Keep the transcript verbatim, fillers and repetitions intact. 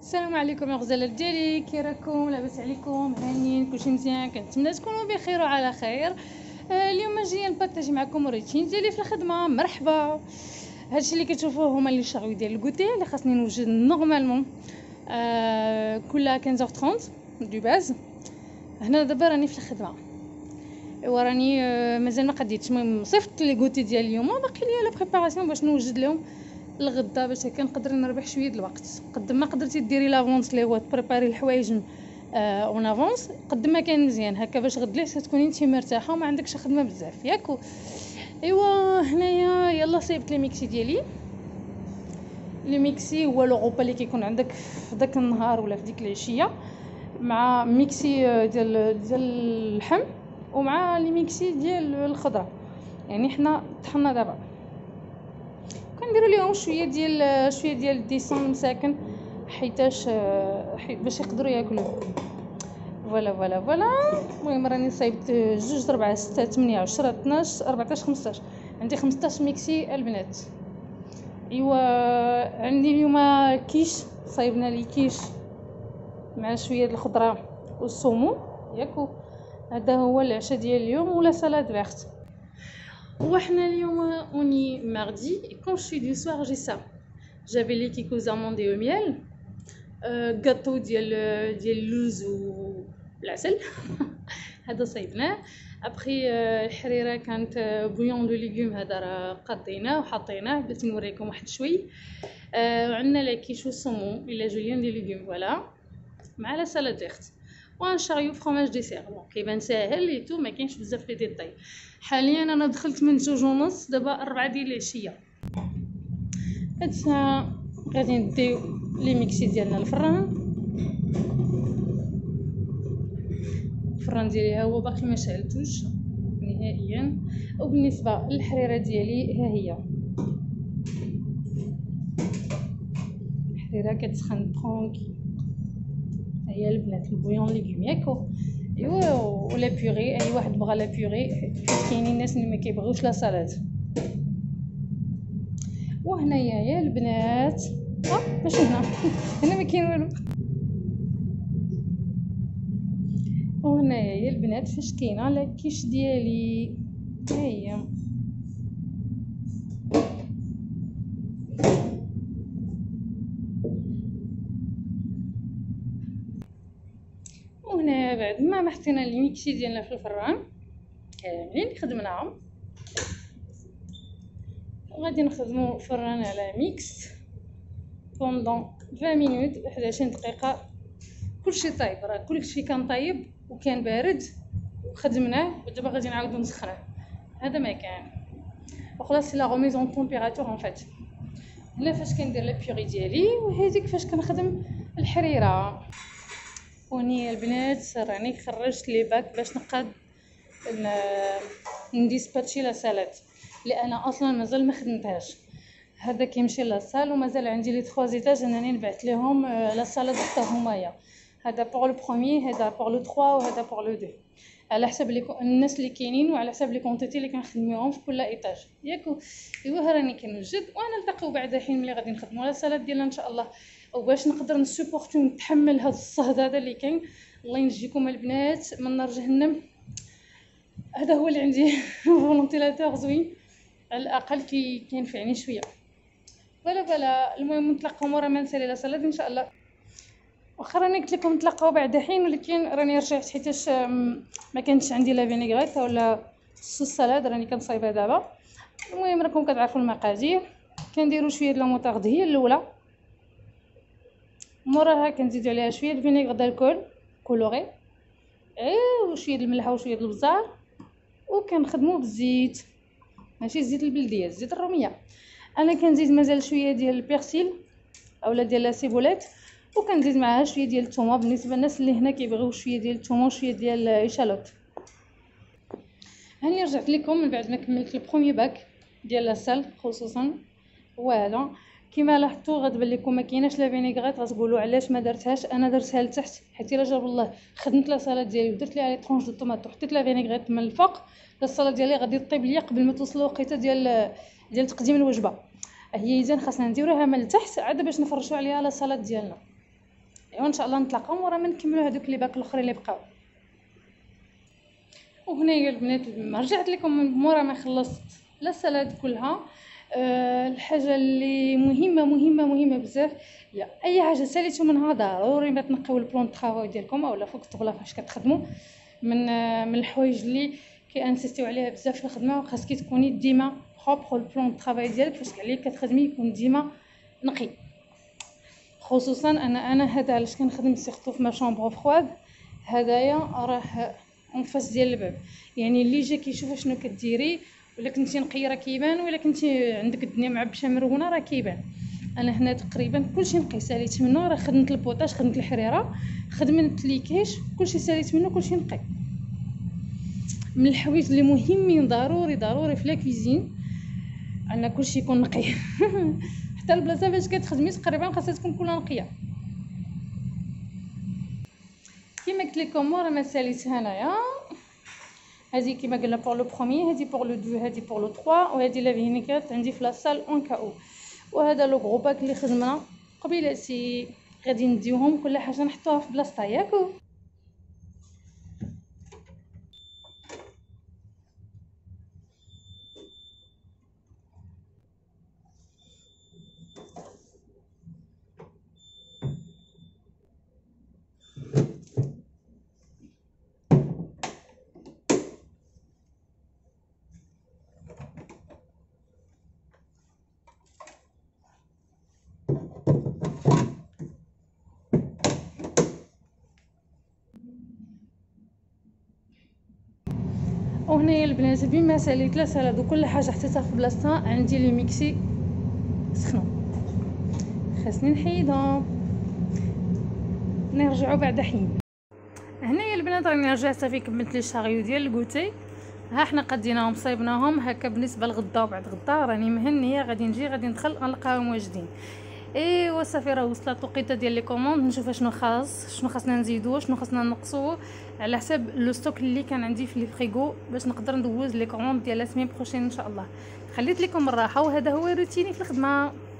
السلام عليكم يا غزالات ديالي، كي راكم؟ لاباس عليكم؟ هانيين؟ كلشي مزيان؟ كنتمنى تكونوا بخير وعلى خير. آه اليوم جايه نبارطاجي معكم الروتين ديالي في الخدمه. مرحبا. هادشي اللي كتشوفوه هما لي شاريو ديال الكوتي اللي خاصني نوجد نورمالمون آه كل خمسة وثلاثين دو باز. هنا دابا راني في الخدمه، ايوا راني آه مازال ما قديتش. المهم صيفط لي كوتي ديال اليوم، باقي ليا لا بريباراسيون باش نوجد لهم الغدا باش هكا نقدر نربح شويه د الوقت. قد ما قدرتي ديري لافونس اللي هو تبريباري الحوايج اون افونس قد ما كان مزيان هكا باش غد ليه تكوني انت مرتاحه وما عندكش خدمه بزاف ياك. ايوا هنايا يلا صيبت لي ميكسي ديالي. لي ميكسي هو لوغوبا اللي كيكون عندك في داك النهار ولا في ديك العشيه، مع ميكسي ديال ديال اللحم ومع لي ميكسي ديال الخضره. يعني حنا طحنا دابا كنديروا ليهم شويه ديال شويه ديال الديسون مساكن حيتاش حيت باش يقدروا ياكلوا. فوالا فوالا فوالا. المهم راني صايبت جوج ربعة ستة ثمانية عشرة اثناش أربعطاش خمسطاش، عندي خمسطاش ميكسي البنات. ايوا عندي اليوم كيش، صايبنا لي كيش مع شويه د الخضره والصومون ياك. هذا هو العشاء ديال اليوم ولا سالاد فيرت. وحنا اليوم اوني ماردي et quand je suis du soir j'ai ça. J'avais les kikos amandés au miel, euh, gâteau ديال ديال اللوز والعسل هذا صايبناه. ابري الحريره كانت بويون دو ليغوم، هذا راه قضيناه وحطيناه بغيت نوريكم واحد شوي. وعندنا لا كيش والصومون الا جوليان دي ليغوم فوالا مع لا سالاد فيرت وان شاريو فرomاج ديسير. بون كيبان ساهل لي تو، ما كاينش بزاف لي ديتاي. حاليا انا دخلت من جوج ونص، دابا أربعة ديال العشيه. هاد الساعه غادي نديو لي ميكسي ديالنا الفران. الفران ديالي ها هو باقي ما شعلتوش نهائيا. وبالنسبه للحريره ديالي ها هي الحريره كتسخن ترونكي. هي البنات البويون ليغوم ياكو. ايوا ولا بيوري، اي واحد بغى لا بيوري حيت كاينين الناس اللي ما كيبغيوش لا سالاد. وهنايا يا البنات اه ماشي هنا هنا ما كاين والو. وهنايا يا البنات فاش كاينه لا كيش ديالي ها هي. وهنا بعد ما حطينا لي ميكسي ديالنا في الفران كاملين خدمناهم، غادي نخدموا فران على ميكس بوندون عشرين مينوت واحد وعشرين دقيقه. كلشي طايب، راه كلشي كان طايب وكان بارد وخدمناه ودابا غادي نعاودو نسخنوه. هذا ما كان وخلاص لا غوميز اون تمبيراتور اون فات. هنا فاش كندير لا بيوري ديالي وهذيك فاش كنخدم الحريره. وني البنات راني خرجت لي باك باش نقاد نديسباتشي لا سالاد اللي انا اصلا مازال ما خدمتهاش. هذا كيمشي لاصال ومازال عندي لي ثلاثة زيتاج انني نبعث لهم لا سالاد حتى همايا. هذا بور لو بروميير، هذا بور لو ثلاثة وهذا بور لو اثنين، على حسب لي الناس اللي كاينين وعلى حسب لي كونتيتي اللي كنخدميهم في كل ايطاج ياك. ايوا راني كنوجد وانا نلتقيو بعد حين ملي غادي نخدموا لا سالاد ديالنا ان شاء الله. وباش نقدر نسوبورتو نتحمل هذا الصهد هذا اللي كاين، الله ينجيكم البنات من نار جهنم. هذا هو اللي عندي فولونتيلاتور زوين على الاقل كي كينفعني شويه. ولا فوالا المهم نتلاقاو مورا ما نسالي لا سالاد ان شاء الله. واخا راني قلت لكم نتلاقاو بعد حين، ولكن راني رجعت حيتاش ما كانتش عندي لا فينيغريت ولا صوص سالاد راني كنصايبها دابا. المهم راكم كتعرفوا المقادير. كنديروا شويه د الموطارد هي الاولى، موراها كنزيدوا عليها شويه د فينيغر دالكول كولوري اي وشويه د الملح وشويه د البزار، وكنخدموا بالزيت ماشي الزيت البلديه، الزيت الروميه. انا كنزيد مازال شويه ديال البيرسيل اولا ديال لا سيبوليت، وكنزيد معاها شويه ديال الثومه بالنسبه للناس اللي هنا كيبغيو شويه ديال الثومه وشويه ديال ايشالوت. هاني رجعت لكم من بعد ما كملت البروميي باك ديال لاصال خصوصا. وهذا كما لاحظتوا غتبان لكم ما كايناش لا فينيغريت. غتقولوا علاش ما درتهاش؟ انا درتها لتحت حيت الا جاب الله خدمت لا سالاد ديالي ودرت ليها لي طرونش دو طوماط وحطيت لا فينيغريت من الفوق، لا سالاد ديالي غادي طيب ليا قبل ما توصل الوقيته ديال ديال تقديم الوجبه. هي اذا خاصنا نديروها من التحت عاد باش نفرشوا عليها لا سالاد ديالنا. ايوا ان شاء الله نتلاقاو مورا ما نكملوا هذوك لي باك الاخرين اللي بقاو. وهنايا البنات ما رجعت لكم مورا ما خلصت لا سلاد كلها. أه الحاجه اللي مهمه مهمه مهمه بزاف هي اي حاجه ساليتو منها ضروري ما تنقيو البلون طرافاي ديالكم اولا فوق الطبله فاش كتخدموا. من أه من الحوايج اللي كيانسيستيو عليها بزاف في الخدمه خاصك تكوني ديما بروبر البلون طرافاي ديالك فاش عليك كتخدمي يكون ديما نقي. خصوصا انا انا هذا علاش كنخدم سيرتو في ما شامبر فرواد. هدايا راه اون فاس ديال الباب، يعني اللي جا كيشوف شنو كديري ولا كنتي نقيه راه كيبان ولا كنتي عندك الدنيا معبشه مرونه راه كيبان. انا هنا تقريبا كلشي نقي ساليت منه، راه خدمت البوطاج خدمت الحريره خدمت ليكيش كلشي ساليت منه كلشي نقي. من الحوايج اللي مهمين ضروري ضروري في لا كوزين ان كلشي يكون نقي حتى البلاصه فاش كتخدمي تقريبا خاصها تكون كلها نقيه. كيما قلت لكم مورا ما ساليت هنايا هذه كيما قلنا بور لو بروميير، هذه بور لو دو، هذه بور لو تخوا، وهذه لا فينيكات عندي في لاصال اون كاو. وهذا لو غرو باك اللي خدمنا قبيلاتي غادي نديوهم كل حاجه نحطوها في بلاصتها ياكو. وهنايا البنات بما ساليت لا سالاد وكل حاجه حطيتها في بلاصتها عندي لي ميكسي سخنوا خاصني نحيدهم نرجعوا بعد حين. هنايا البنات راني رجعت صافي كملت لي الشاريو ديال الكوتي. ها حنا قديناهم صايبناهم هكا بالنسبه لغدا وبعد غدا راني مهنيه غادي نجي غادي ندخل نلقاهم واجدين. ايوا صافي راه وصلت الوقيته ديال لي كوموند نشوف شنو خاص شنو خاصنا نزيدوه شنو خاصنا نقصوه على حساب لو ستوك اللي كان عندي في الفريغو باش نقدر ندوز لي كوموند ديال لا سيمين بروشين ان شاء الله. خليت لكم الراحه وهذا هو روتيني في الخدمه.